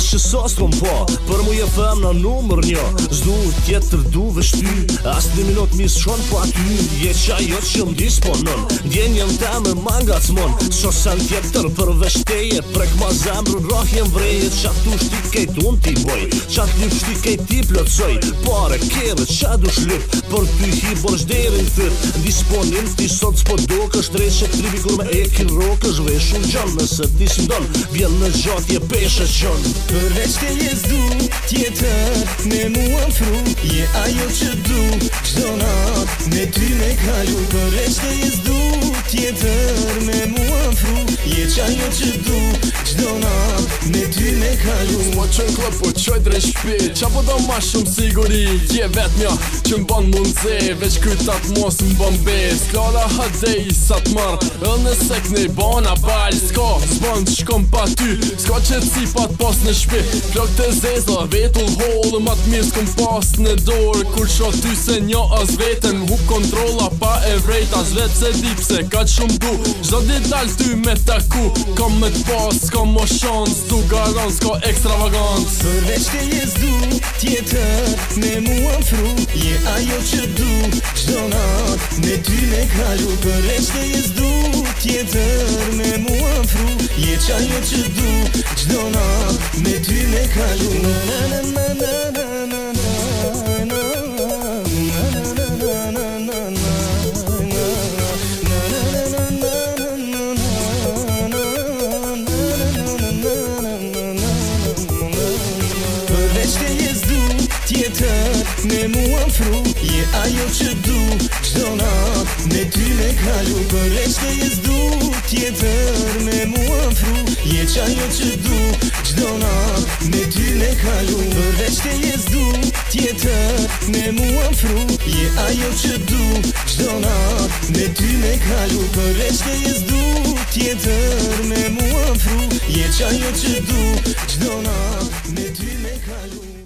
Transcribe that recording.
që sostron po për mu je femna numër një. Zdu tjetër du vështy, as 3 minut mis shon po aty. Je qa jo që m'disponon, djenjen teme ma ngacmon. Shosan tjetër për veshteje, prek ma zemrë rohjen vreje. Qa tu shti kejt unë ti boj, qa t'lyp shti kejt ti plotsoj. Pare kere qa du shlyp, për ty hi borshderin fyt. Disponim ti sot s'po do kësht reshe tribi kur me ekin rokësh veshun gjon. Nëse ti s'mdon, vjen në gjatje peshe qon. Përveç te jes du, tjetër me mua mfru. Je ajo që du, qdo nat me ty me kalu. Përveç te jes du, tjetër me mua mfru. Je qajo që du, qdo nat me ty me kalu. S'po qën klëp, po qoj drejt shpi, qa po do ma shumë siguri. Je vet mja që m'ban mundze, veç kytat mos m'ban bez. Klara hadej sa t'mar, ëll në sek nej bana bal. S'ka s'ban t'shkom pa ty, s'ka që cipat pas në shpi. Plok të zezla, vetull hollë, ma t'mirë s'kom pas në dorë. Kur sho ty se njo as veten, hu kontrola pa e vrejt. As vet se di pse ka shumë du, zdo dit dal ty me taku. Kam me t'pas, s'ka mo shans, du garan, s'ka ekstravagans. Përveç te jes du, tjetër me mua mfru. Je ajo që du, qdo nat me ty me kalu. Përveç te jes du, tjetër me mua mfru. Je qajo që du, qdo nat me ty me kalu. Përveç te jes du, tjetër me mua mfru. Je ajo që du, qdo nat me ty me kalu. Përveç te jes du, tjetër me mua mfru. Je qajo që du, qdo nat me ty me kalu. Përveç te jes du, tjetër me mua mfru. Je ajo që du, qdo nat me ty me kalu. Përveç te jes du, tjetër me mua mfru. Je qajo që du, qdo nat me ty me kalu.